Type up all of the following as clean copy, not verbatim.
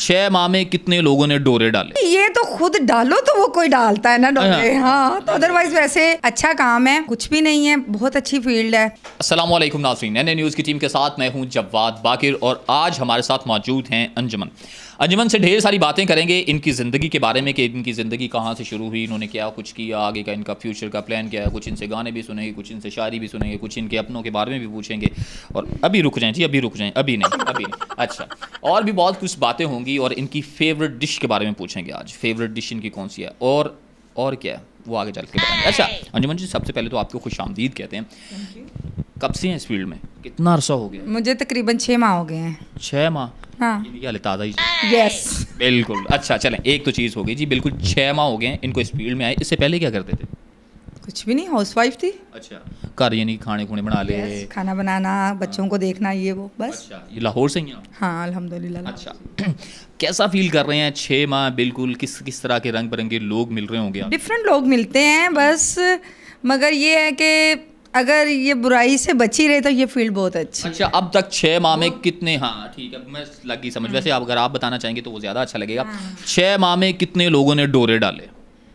6 माह में कितने लोगों ने डोरे डाले? ये तो खुद डालो तो वो कोई डालता है ना डोरे। हाँ, तो अदरवाइज वैसे अच्छा काम है, कुछ भी नहीं है, बहुत अच्छी फील्ड है। अस्सलाम वालेकुम नाज़रीन, एन न्यूज़ की टीम के साथ मैं हूं जवाद बाकिर और आज हमारे साथ मौजूद हैं अंजुमन। अंजुमन से ढेर सारी बातें करेंगे इनकी ज़िंदगी के बारे में कि इनकी ज़िंदगी कहाँ से शुरू हुई, इन्होंने क्या कुछ किया, आगे का इनका फ्यूचर का प्लान क्या है। कुछ इनसे गाने भी सुनेंगे, कुछ इनसे शायरी भी सुनेंगे, कुछ इनके अपनों के बारे में भी पूछेंगे। और अभी रुक जाएँ जी, अभी रुक जाएँ, अभी नहीं। अच्छा, और भी बहुत कुछ बातें होंगी और इनकी फेवरेट डिश के बारे में पूछेंगे आज। फेवरेट डिश इनकी कौन सी है और क्या है वो आगे चल के बताएंगे। अच्छा अंजुमन जी, सबसे पहले तो आपको खुशामदीद कहते हैं। कब से हैं इस फील्ड में, कितना अरसा हो गया? मुझे तकरीबन 6 माह हो गए हैं। 6 माह? हाँ, ताज़ा ही। यस, बिल्कुल। अच्छा चलें, एक तो चीज़ हो गई जी, बिल्कुल 6 माह हो गए हैं इनको इस फील्ड में आए। इससे पहले क्या करते थे? कुछ भी नहीं, हाउसवाइफ थी। अच्छा, घर यानी खाने खुने बना ले? खाना बनाना, बच्चों को देखना, ये वो बस। अच्छा, ये लाहौर से ही हैं? हाँ अल्हम्दुलिल्लाह। अच्छा कैसा फील कर रहे हैं 6 माह? बिल्कुल किस तरह के रंग बिरंगे लोग मिल रहे होंगे? डिफरेंट लोग मिलते हैं बस, मगर ये है कि अगर ये बुराई से बची रहे तो ये फील्ड बहुत अच्छी। अच्छा, अब तक 6 माह में कितने, हाँ ठीक है, मैं लगी समझ। वैसे अगर आप बताना चाहेंगे तो वो ज़्यादा अच्छा लगेगा। 6 माह में कितने लोगों ने डोरे डाले?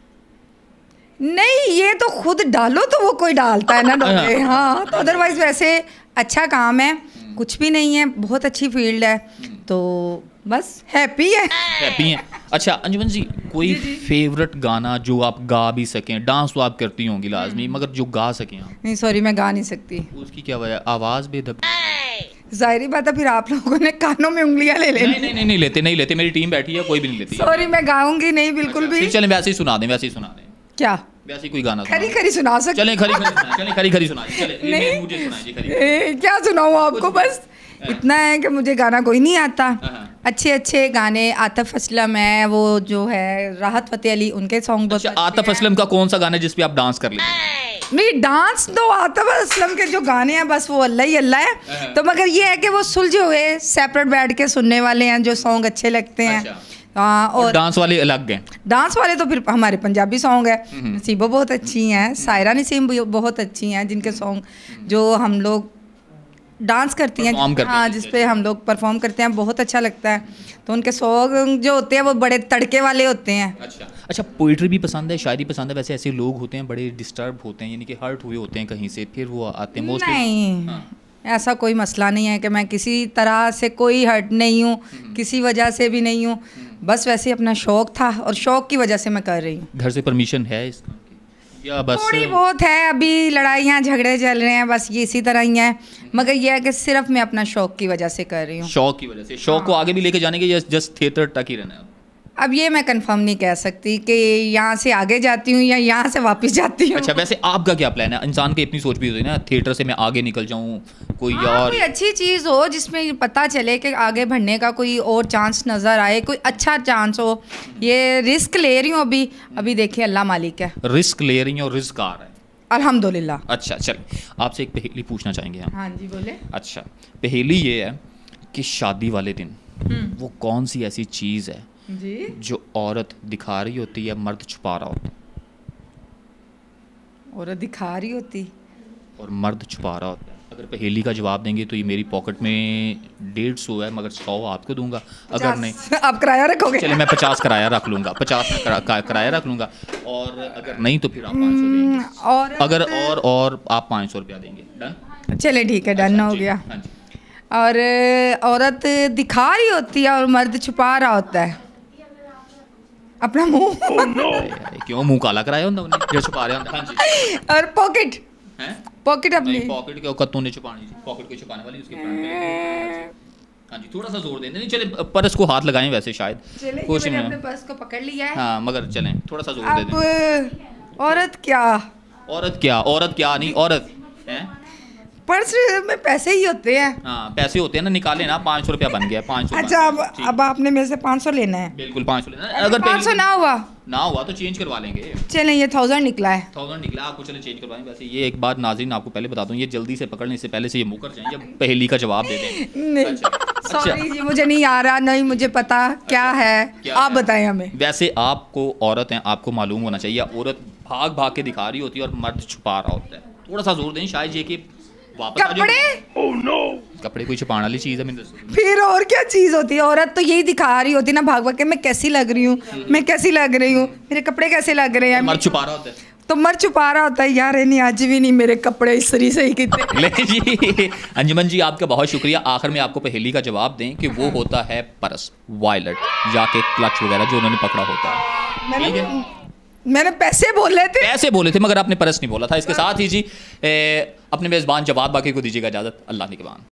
नहीं, ये तो खुद डालो तो वो कोई डालता है ना डोरे। हाँ, तो अदरवाइज वैसे अच्छा काम है, कुछ भी नहीं है, बहुत अच्छी फील्ड है, तो बस हैप्पी हैं। अच्छा अंजुमन जी, कोई फेवरेट गाना जो आप गा भी सकें? डांस तो आप करती होंगी लाजमी, मगर जो गा सकें आप? नहीं सॉरी, मैं गा नहीं सकती। उसकी क्या वजह? आवाज़ बेदब? जाहिर बात है, फिर आप लोगों ने कानों में उंगलियां ले लेनी। नहीं लेते। मेरी टीम बैठी है, कोई भी नहीं लेती। सॉरी, मैं गाऊंगी नहीं बिल्कुल भी। चलें वैसे ही सुना दें। क्या? वैसे कोई गाना खरी सुना सकते? चलें खरी सुना दें। मुझे सुनाइए। क्या सुनाऊं आपको? बस इतना है कि मुझे गाना कोई नहीं आता। अच्छे गाने आतिफ असलम है, वो जो है राहत फतेह अली, उनके सॉन्ग बहुत। अच्छा, आतिफ असलम का कौन सा गाना है जिस पे आप डांस कर लें? नहीं, डांस तो आतिफ असलम के जो गाने हैं बस वो अल्लाह ही अल्लाह है। तो मगर ये है कि वो सुलझे हुए सेपरेट बैठ के सुनने वाले हैं, जो सॉन्ग अच्छे लगते हैं। हाँ, और डांस वाले अलग हैं। डांस वाले तो फिर हमारे पंजाबी सॉन्ग है। नसीबो बहुत अच्छी हैं, सायरा नसीम बहुत अच्छी हैं, जिनके सॉन्ग जो हम लोग डांस करती हैं, हाँ, जिस पे हम लोग परफॉर्म करते हैं, बहुत अच्छा लगता है। तो उनके सॉन्ग जो होते हैं वो बड़े तड़के वाले होते हैं। अच्छा, पोइट्री भी पसंद है, शायरी पसंद है? वैसे ऐसे लोग होते हैं बड़े डिस्टर्ब होते हैं, यानी कि हर्ट हुए होते हैं कहीं से, फिर वो आते हैं मोस्टली। नहीं, ऐसा कोई मसला नहीं है कि मैं किसी तरह से कोई हर्ट नहीं हूँ, किसी वजह से भी नहीं हूँ, बस वैसे अपना शौक था और शौक की वजह से मैं कर रही हूँ। घर से परमिशन है इसका या बस थोड़ी बहुत है? अभी लड़ाइयाँ झगड़े चल रहे हैं, बस ये इसी तरह ही है, मगर ये है कि सिर्फ मैं अपना शौक की वजह से कर रही हूँ। शौक की वजह से? शौक को आगे भी लेके जाने के या जस्ट थिएटर तक ही रहना है? अब ये मैं कंफर्म नहीं कह सकती कि यहाँ से आगे जाती हूँ या यहाँ से वापस जाती हूँ। अच्छा, वैसे आपका क्या प्लान है? इंसान की अपनी सोच भी होती है ना, थिएटर से मैं आगे निकल जाऊँ, कोई और कोई अच्छी चीज़ हो जिसमें पता चले कि आगे बढ़ने का कोई और चांस नज़र आए, कोई अच्छा चांस हो। ये रिस्क ले रही हूँ अभी देखिए, अल्लाह मालिक है। रिस्क ले रही हूँ और रिस्क आ रहा है अल्हम्दुलिल्लाह। अच्छा चलिए, आपसे एक पहेली पूछना चाहेंगे हम। हाँ जी, बोले। अच्छा, पहेली ये है कि शादी वाले दिन वो कौन सी ऐसी चीज़ है जी जो औरत दिखा रही होती है, मर्द छुपा रहा होता? औरत दिखा रही होती और मर्द छुपा रहा होता है। अगर पहेली का जवाब देंगे तो ये मेरी पॉकेट में 150 है, मगर 100 आपको दूंगा। अगर नहीं आप किराया रखोगे? चलिए मैं 50 किराया रख लूँगा, 50 किराया रख लूँगा, और अगर नहीं तो फिर आप 500 देंगे। और अगर और आप 500 रुपया देंगे। डन? चलिए ठीक है, डन हो गया। हाँ जी। और औरत दिखा रही होती है और मर्द छुपा रहा होता है अपना मुंह। क्यों मुंह काला कराया होता है जो छुपा रहे होते? हाँ जी। और पॉकेट पॉकेट अपनी पॉकेट के औकात तूने छुपानी, पॉकेट को छुपाने वाली उसके फ्रंट। हाँ जी, थोड़ा सा जोर दें। नहीं चले पर्स को हाथ लगाएं, वैसे शायद कुछ नहीं, अपने पर्स को पकड़ लिया है। हाँ, मगर चलें थोड़ा सा जोर दे दें। औरत क्या नहीं, औरत है। पर्स में पैसे ही होते हैं। हाँ, पैसे होते हैं ना, निकाले ना, 500 रुपया बन गया। 500। अच्छा, अब आपने मेरे से 500 लेना है? बिल्कुल 500 लेना है। अगर 500 ना हुआ तो चेंज करवा लेंगे। चलें, ये 1000 निकला है। 1000 निकला आपको, चलें चेंज करवाएं। वैसे ये एक बात नाज़रीन आपको पहले बता दूं, ये जल्दी से पकड़ने से पहले से ये मुकर जाएं, जब पहेली का जवाब दे दें। अच्छा, सॉरी जी, मुझे नहीं आ रहा, नहीं मुझे पता क्या है, आप बताएं हमें। वैसे आपको औरत हैं, आपको मालूम होना चाहिए, औरत भाग भाग के दिखा रही होती है और मर्द छुपा रहा होता है। थोड़ा सा जोर दें, शायद ये कि कपड़े कपड़े कोई छुपाने वाली चीज है मैंने दसो। फिर और क्या चीज होती है? औरत तो यही दिखा रही होती है ना भाग भाग के, मैं कैसी लग रही हूँ, मैं कैसी लग रही हूँ, मेरे कपड़े कैसे लग रहे हैं। मर्द छुपा रहा होता है तो मर्द छुपा रहा होता है यार, नहीं आज भी नहीं मेरे कपड़े इस्त्री से ही कितने। ले जी अंजुमन जी आपका बहुत शुक्रिया। आखिर में आपको पहेली का जवाब दें कि वो होता है पर्स, वॉलेट या के क्लच वगैरह जो उन्होंने पकड़ा होता है। मैंने पैसे बोले थे मगर आपने पर्स नहीं बोला था। इसके साथ ही जी अपने मेज़बान जवाब बाकी को दीजिएगा इजाज़त। अल्लाह निगहबान।